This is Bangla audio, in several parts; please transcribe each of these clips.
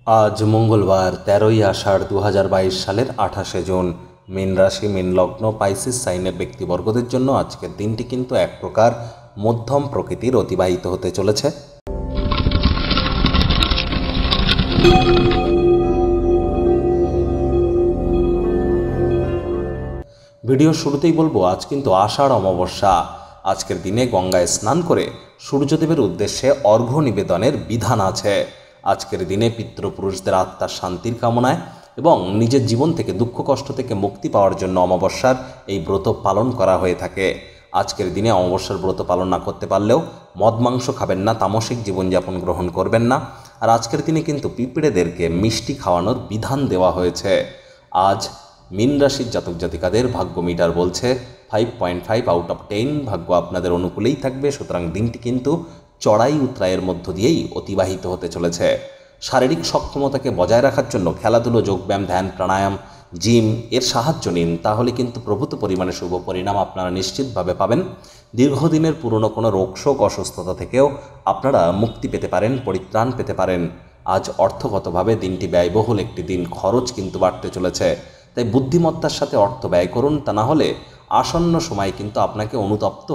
আজ মঙ্গলবার ১৩ই আষাঢ় ২০২২ সালের ২৮শে জুন। মীন রাশি, মীন লগ্ন, পাইসিস সাইনের ব্যক্তিবর্গদের জন্য আজকের দিনটি কিন্তু এক প্রকার মধ্যম প্রকৃতির অতিবাহিত হতে চলেছে। ভিডিও শুরুতেই বলবো, আজ কিন্তু আষাঢ় অমাবস্যা। আজকের দিনে গঙ্গায় স্নান করে সূর্যদেবের উদ্দেশ্যে অর্ঘ্য নিবেদনের বিধান আছে। আজকের দিনে পিতৃপুরুষদের আত্মার শান্তির কামনায় এবং নিজের জীবন থেকে দুঃখ কষ্ট থেকে মুক্তি পাওয়ার জন্য অমাবস্যার এই ব্রত পালন করা হয়ে থাকে। আজকের দিনে অমাবস্যার ব্রত পালন না করতে পারলেও মদ মাংস খাবেন না, তামসিক জীবনযাপন গ্রহণ করবেন না। আর আজকের দিনে কিন্তু পিঁপড়েদেরকে মিষ্টি খাওয়ানোর বিধান দেওয়া হয়েছে। আজ মীন রাশির জাতক জাতিকাদের ভাগ্য মিটার বলছে 5.5 আউট অফ 10। ভাগ্য আপনাদের অনুকূলেই থাকবে, সুতরাং দিনটি কিন্তু চড়াই উতরাইয়ের মধ্য দিয়েই অতিবাহিত হতে চলেছে। শারীরিক সক্ষমতাকে বজায় রাখার জন্য খেলাধুলো, যোগব্যায়াম, ধ্যান, প্রাণায়াম, জিম এর সাহায্য নিন, তাহলে কিন্তু প্রভূত পরিমাণে শুভ পরিণাম আপনারা নিশ্চিতভাবে পাবেন। দীর্ঘদিনের পুরনো কোনো রোগশোক, অসুস্থতা থেকেও আপনারা মুক্তি পেতে পারেন, পরিত্রাণ পেতে পারেন। আজ অর্থগতভাবে দিনটি ব্যয়বহুল একটি দিন, খরচ কিন্তু বাড়তে চলেছে। তাই বুদ্ধিমত্তার সাথে অর্থ ব্যয় করুন, তা না হলে আসন্ন সময় কিন্তু আপনাকে অনুতপ্ত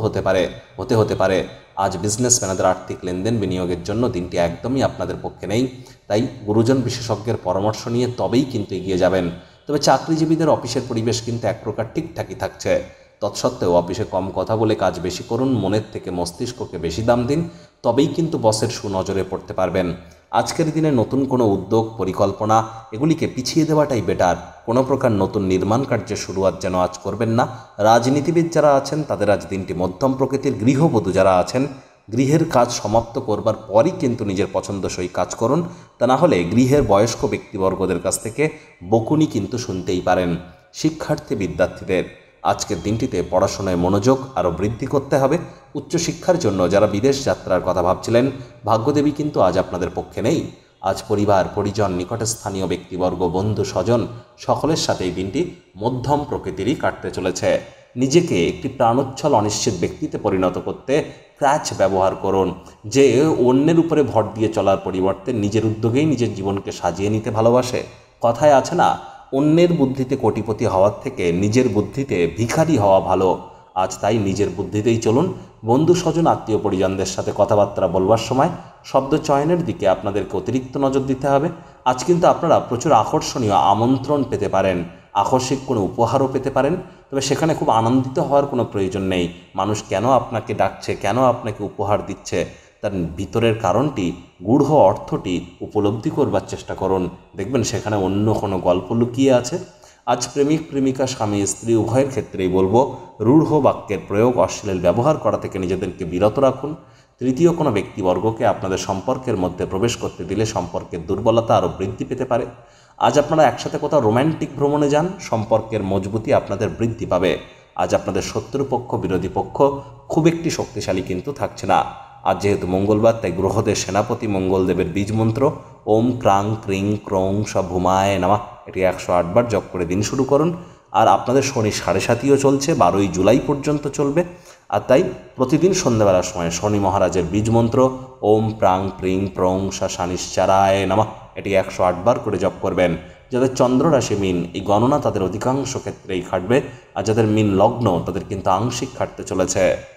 হতে পারে। আজ বিজনেসম্যানদের আর্থিক লেনদেন বিনিয়োগের জন্য দিনটি একদমই আপনাদের পক্ষে নেই। তাই গুরুজন বিশেষজ্ঞের পরামর্শ নিয়ে তবেই কিন্তু এগিয়ে যাবেন। তবে চাকরিজীবীদের অফিসের পরিবেশ কিন্তু এক প্রকার ঠিকঠাকই থাকছে। তৎসত্ত্বেও অফিসে কম কথা বলে কাজ বেশি করুন, মনের থেকে মস্তিষ্ককে বেশি দাম দিন, তবেই কিন্তু বসের সুনজরে পড়তে পারবেন। আজকের দিনে নতুন কোনো উদ্যোগ, পরিকল্পনা এগুলিকে পিছিয়ে দেওয়াটাই বেটার। কোনো প্রকার নতুন নির্মাণ কার্যের শুরুয়াত যেন আজ করবেন না। রাজনীতিবিদ যারা আছেন তাদের আজ দিনটি মধ্যম প্রকৃতির। গৃহবধূ যারা আছেন, গৃহের কাজ সমাপ্ত করবার পরই কিন্তু নিজের পছন্দসই কাজ করুন, তা না হলে গৃহের বয়স্ক ব্যক্তিবর্গদের কাছ থেকে বকুনি কিন্তু শুনতেই পারেন। শিক্ষার্থী বিদ্যার্থীদের আজকের দিনটিতে পড়াশোনায় মনোযোগ আরও বৃদ্ধি করতে হবে। উচ্চশিক্ষার জন্য যারা বিদেশ যাত্রার কথা ভাবছিলেন, ভাগ্যদেবী কিন্তু আজ আপনাদের পক্ষে নেই। আজ পরিবার, পরিজন, নিকটস্থানীয় ব্যক্তিবর্গ, বন্ধু স্বজন সকলের সাথে এই দিনটি মধ্যম প্রকৃতিরই কাটতে চলেছে। নিজেকে একটি প্রাণোচ্ছল অনিশ্চিত ব্যক্তিতে পরিণত করতে ক্র্যাচ ব্যবহার করুন, যে অন্যের উপরে ভর দিয়ে চলার পরিবর্তে নিজের উদ্যোগেই নিজের জীবনকে সাজিয়ে নিতে ভালোবাসে। কথায় আছে না, অন্যের বুদ্ধিতে কোটিপতি হওয়ার থেকে নিজের বুদ্ধিতে ভিখারি হওয়া ভালো। আজ তাই নিজের বুদ্ধিতেই চলুন। বন্ধু স্বজন, আত্মীয় পরিজনদের সাথে কথাবার্তা বলবার সময় শব্দ চয়নের দিকে আপনাদেরকে অতিরিক্ত নজর দিতে হবে। আজ কিন্তু আপনারা প্রচুর আকর্ষণীয় আমন্ত্রণ পেতে পারেন, আকস্মিক কোনো উপহারও পেতে পারেন। তবে সেখানে খুব আনন্দিত হওয়ার কোনো প্রয়োজন নেই। মানুষ কেন আপনাকে ডাকছে, কেন আপনাকে উপহার দিচ্ছে, তার ভিতরের কারণটি, গূঢ় অর্থটি উপলব্ধি করবার চেষ্টা করুন। দেখবেন সেখানে অন্য কোনো গল্প লুকিয়ে আছে। আজ প্রেমিক প্রেমিকা, স্বামী স্ত্রী উভয়ের ক্ষেত্রেই বলবো, রূঢ় বাক্যের প্রয়োগ, অশ্লীল ব্যবহার করা থেকে নিজেদেরকে বিরত রাখুন। তৃতীয় কোনো ব্যক্তিবর্গকে আপনাদের সম্পর্কের মধ্যে প্রবেশ করতে দিলে সম্পর্কের দুর্বলতা আরও বৃদ্ধি পেতে পারে। আজ আপনারা একসাথে কোথাও রোম্যান্টিক ভ্রমণে যান, সম্পর্কের মজবুতি আপনাদের বৃদ্ধি পাবে। আজ আপনাদের শত্রুপক্ষ, বিরোধী পক্ষ খুব একটি শক্তিশালী কিন্তু থাকছে না। আজ যেহেতু মঙ্গলবার, তাই গ্রহদের সেনাপতি মঙ্গলদেবের বীজ মন্ত্র ওম ক্রাং ক্রিং ক্রৌং ভূমায় নামা এটি 108 বার জপ করে দিন শুরু করুন। আর আপনাদের শনি 7.5ও চলছে, 12ই জুলাই পর্যন্ত চলবে। আর তাই প্রতিদিন সন্ধ্যাবেলার সময় শনি মহারাজের বীজ মন্ত্র ওম প্রাং প্রিং প্রং শানিশ্চারায় নামা এটি 108 বার করে জপ করবেন। যাদের চন্দ্র রাশি মীন, এই গণনা তাদের অধিকাংশ ক্ষেত্রেই খাটবে। আর যাদের মীন লগ্ন, তাদের কিন্তু আংশিক খাটতে চলেছে।